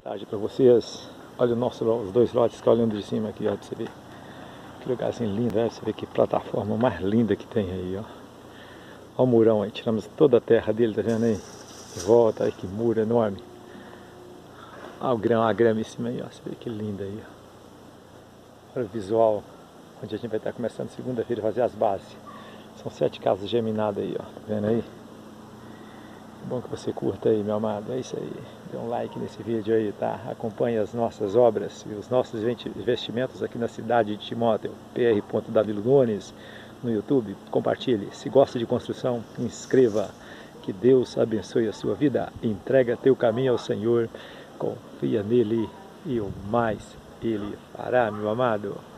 Tarde para vocês. Olha os dois lotes que olhando de cima aqui, ó, pra você ver. Que lugarzinho lindo, né? Você vê que plataforma mais linda que tem aí, ó. Olha o murão aí, tiramos toda a terra dele, tá vendo aí? De volta, olha que muro enorme. Olha o grão, a grama em cima aí, ó. Você vê que lindo aí, ó. Olha o visual, onde a gente vai estar começando segunda-feira a fazer as bases. São 7 casas geminadas aí, ó. Tá vendo aí? Bom que você curta aí, meu amado. É isso aí. Dê um like nesse vídeo aí, tá? Acompanhe as nossas obras e os nossos investimentos aqui na cidade de Timóteo, pr.Davilo Nunes, no YouTube. Compartilhe. Se gosta de construção, inscreva. Que Deus abençoe a sua vida. Entrega teu caminho ao Senhor. Confia nele e o mais Ele fará, meu amado.